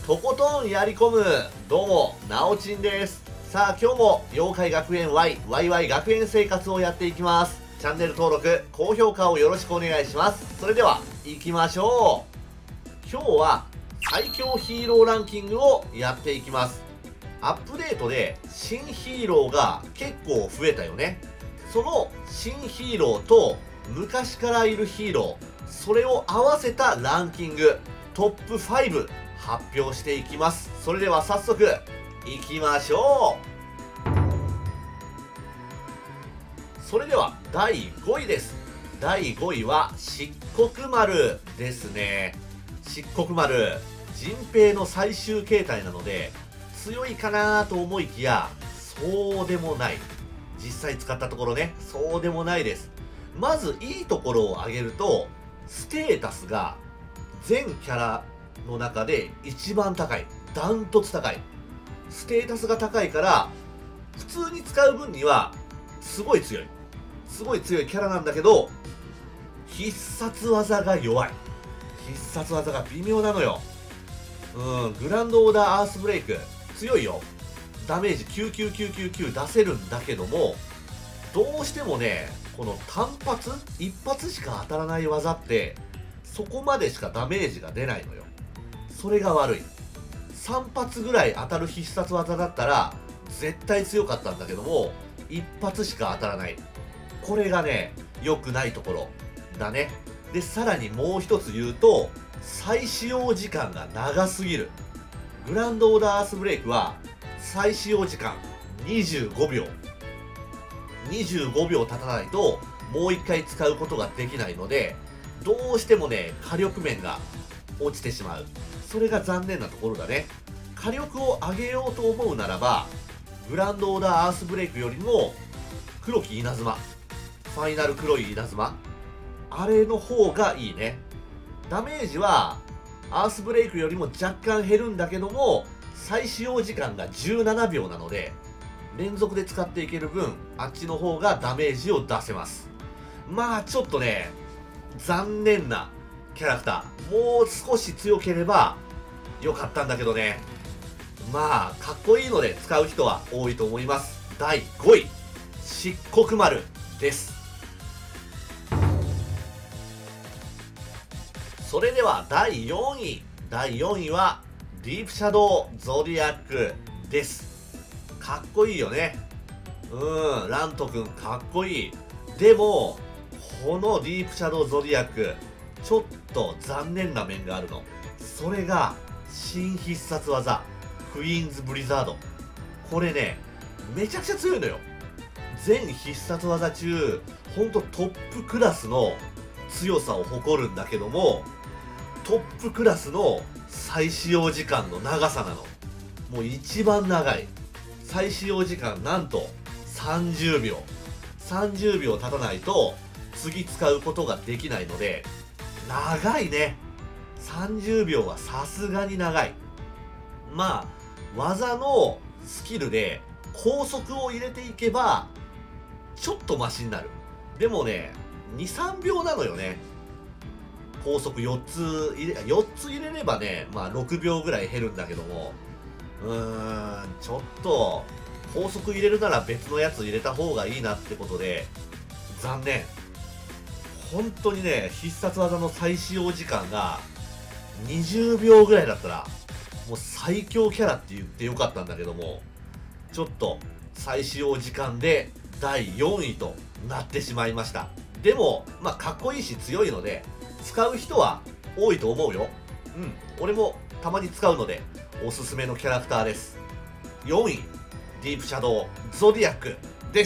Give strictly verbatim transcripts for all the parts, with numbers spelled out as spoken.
とことんやり込む。どうも、なおちんです。さあ、今日も妖怪学園 Y、ワイワイ 学園生活をやっていきます。チャンネル登録、高評価をよろしくお願いします。それでは、行きましょう。今日は、最強ヒーローランキングをやっていきます。アップデートで、新ヒーローが結構増えたよね。その新ヒーローと、昔からいるヒーロー、それを合わせたランキング、トップファイブ発表していきます。それでは早速いきましょう。それではだいごいです。だいごいは漆黒丸ですね。漆黒丸、陣平の最終形態なので強いかなと思いきや、そうでもない。実際使ったところね、そうでもないです。まずいいところを挙げると、ステータスが全キャラの中で一番高い。ダントツ高い。ステータスが高いから、普通に使う分には、すごい強い。すごい強いキャラなんだけど、必殺技が弱い。必殺技が微妙なのよ。うん、グランドオーダーアースブレイク、強いよ。ダメージきゅうきゅうきゅうきゅうきゅう出せるんだけども、どうしてもね、この単発一発しか当たらない技って、そこまでしかダメージが出ないのよ。それが悪い。さん発ぐらい当たる必殺技だったら、絶対強かったんだけども、一発しか当たらない。これがね、良くないところだね。で、さらにもう一つ言うと、再使用時間が長すぎる。グランドオーダーアースブレイクは、再使用時間にじゅうごびょう。にじゅうごびょう経たないと、もう一回使うことができないので、どうしてもね、火力面が落ちてしまう。それが残念なところだね。火力を上げようと思うならば、グランドオーダーアースブレイクよりも、黒き稲妻。ファイナル黒い稲妻。あれの方がいいね。ダメージは、アースブレイクよりも若干減るんだけども、再使用時間がじゅうななびょうなので、連続で使っていける分、あっちの方がダメージを出せます。まあ、ちょっとね、残念なキャラクター。もう少し強ければ良かったんだけどね。まあ、かっこいいので使う人は多いと思います。だいごい、漆黒丸です。それではだいよんい。だいよんいは、ディープシャドウゾディアックです。かっこいいよね。うん、ラント君かっこいい。でも、このディープシャドウゾディアック、ちょっと残念な面があるの。それが、新必殺技、クイーンズブリザード。これね、めちゃくちゃ強いのよ。全必殺技中、ほんとトップクラスの強さを誇るんだけども、トップクラスの再使用時間の長さなの。もう一番長い。再使用時間なんとさんじゅうびょう。さんじゅうびょう経たないと次使うことができないので、長いね。さんじゅうびょうはさすがに長い。まあ、技のスキルで高速を入れていけば、ちょっとマシになる。でもね、に、さんびょうなのよね。高速よっつ入れ、よっつ入れればね、まあろくびょうぐらい減るんだけども、うーん、ちょっと、高速入れるなら別のやつ入れた方がいいなってことで、残念。本当にね、必殺技の再使用時間がにじゅうびょうぐらいだったら、もう最強キャラって言ってよかったんだけども、ちょっと再使用時間でだいよんいとなってしまいました。でも、まあかっこいいし強いので、使う人は多いと思うよ。うん、俺もたまに使うので、おすすめのキャラクターです。よんい、ディープシャドウゾディアックです。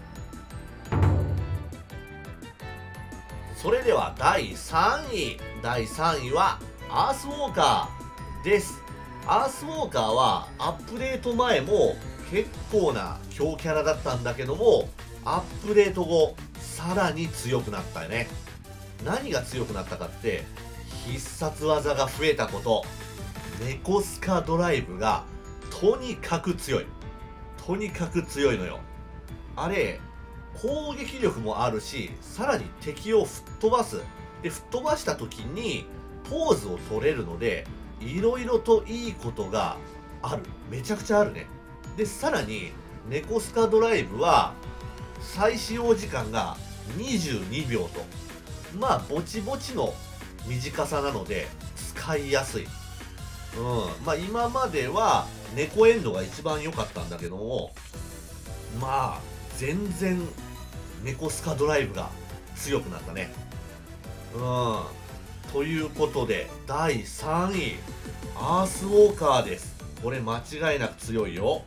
それではだいさんい。だいさんいはアースウォーカーです。アースウォーカーはアップデート前も結構な強キャラだったんだけども、アップデート後さらに強くなったよね。何が強くなったかって、必殺技が増えたこと。ネコスカドライブがとにかく強い。とにかく強いのよ。あれ、攻撃力もあるし、さらに敵を吹っ飛ばす。で、吹っ飛ばした時にポーズを取れるので、 いろいろといいことがある。めちゃくちゃあるね。で、さらに、ネコスカドライブは、再使用時間がにじゅうにびょうと、まあ、ぼちぼちの短さなので、使いやすい。うん。まあ、今までは、猫エンドが一番良かったんだけども、まあ、全然、ネコスカドライブが強くなったね。うん。ということで、だいさんい、アースウォーカーです。これ間違いなく強いよ。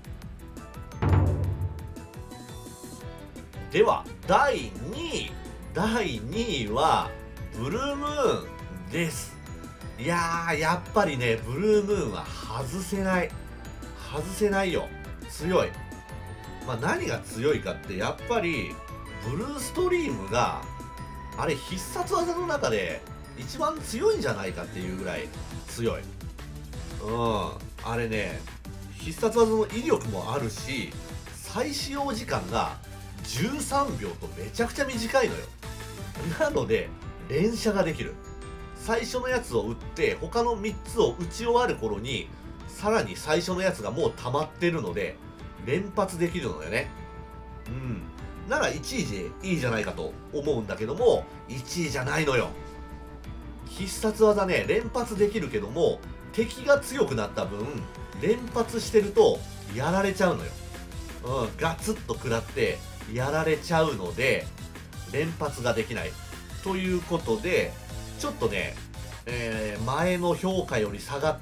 では、だいにい。だいにいは、ブルームーンです。いやー、やっぱりね、ブルームーンは外せない。外せないよ。強い。まあ、何が強いかって、やっぱり、ブルーストリームが、あれ必殺技の中で一番強いんじゃないかっていうぐらい強い。うん。あれね、必殺技の威力もあるし、再使用時間がじゅうさんびょうとめちゃくちゃ短いのよ。なので、連射ができる。最初のやつを撃って、他のみっつを撃ち終わる頃に、さらに最初のやつがもう溜まってるので、連発できるのよね。うん。ならいちいでいいじゃないかと思うんだけども、いちいじゃないのよ。必殺技ね、連発できるけども、敵が強くなった分、連発してると、やられちゃうのよ。うん、ガツッと食らって、やられちゃうので、連発ができない。ということで、ちょっとね、えー、前の評価より下がって、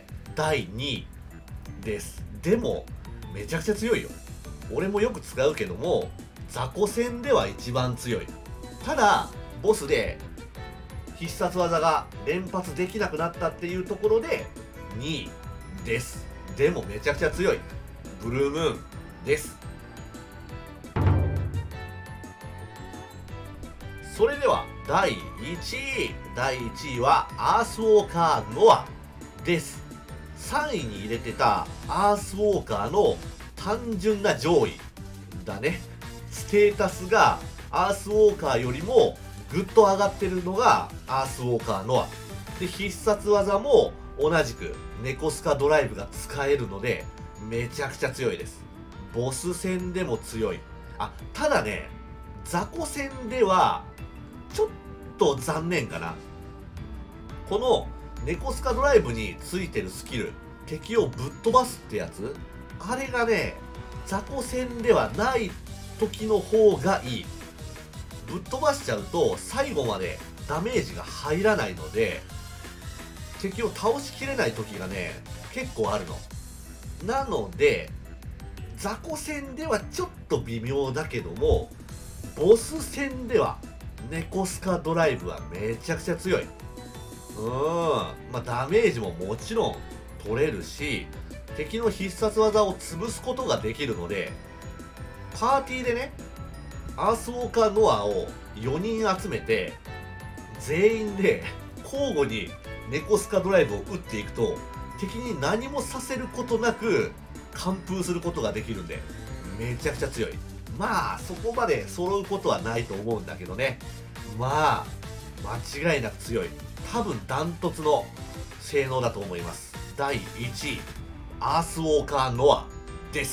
だいにいです。でも、めちゃくちゃ強いよ。俺もよく使うけども、雑魚戦では一番強い。ただ、ボスで必殺技が連発できなくなったっていうところでにいです。でもめちゃくちゃ強い。ブルームーンです。それではだいいちい。だいいちいはアースウォーカーノアです。さんいに入れてたアースウォーカーの単純な上位だね。ステータスがアースウォーカーよりもぐっと上がってるのがアースウォーカーノア。で、必殺技も同じくネコスカドライブが使えるのでめちゃくちゃ強いです。ボス戦でも強い。あ、ただね、雑魚戦ではちょっと残念かな。このネコスカドライブについてるスキル、敵をぶっ飛ばすってやつ、あれがね、雑魚戦ではない時の方がいい。ぶっ飛ばしちゃうと最後までダメージが入らないので、敵を倒しきれない時がね、結構あるの。なので、雑魚戦ではちょっと微妙だけども、ボス戦ではネコスカドライブはめちゃくちゃ強い。うーん。まあ、ダメージももちろん取れるし、敵の必殺技を潰すことができるので、パーティーでね、アースウォーカーノアをよにん集めて、全員で交互にネコスカドライブを打っていくと、敵に何もさせることなく完封することができるんで、めちゃくちゃ強い。まあ、そこまで揃うことはないと思うんだけどね。まあ、間違いなく強い。多分ダントツの性能だと思います。だいいちい、アースウォーカーノアです。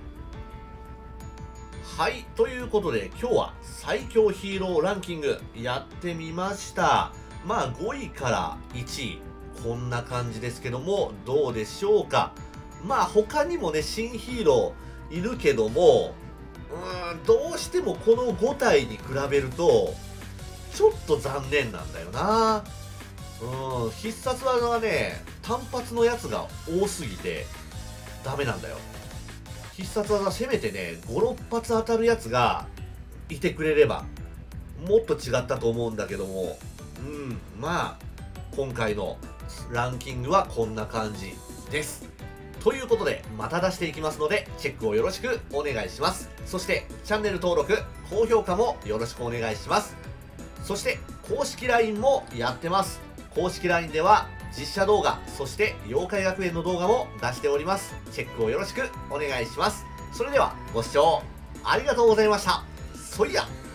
はい、ということで今日は最強ヒーローランキングやってみました。まあごいからいちい、こんな感じですけども、どうでしょうか。まあ他にもね、新ヒーローいるけども、うーん、どうしてもこのごたいに比べると、ちょっと残念なんだよな。うん、必殺技はね、単発のやつが多すぎて、ダメなんだよ。必殺技せめてね、ご、ろっぱつ当たるやつがいてくれれば、もっと違ったと思うんだけども、うん、まあ、今回のランキングはこんな感じです。ということで、また出していきますので、チェックをよろしくお願いします。そして、チャンネル登録、高評価もよろしくお願いします。そして、公式 ライン もやってます。公式 ライン では、実写動画、そして妖怪学園の動画も出しております。チェックをよろしくお願いします。それではご視聴ありがとうございました。そいや。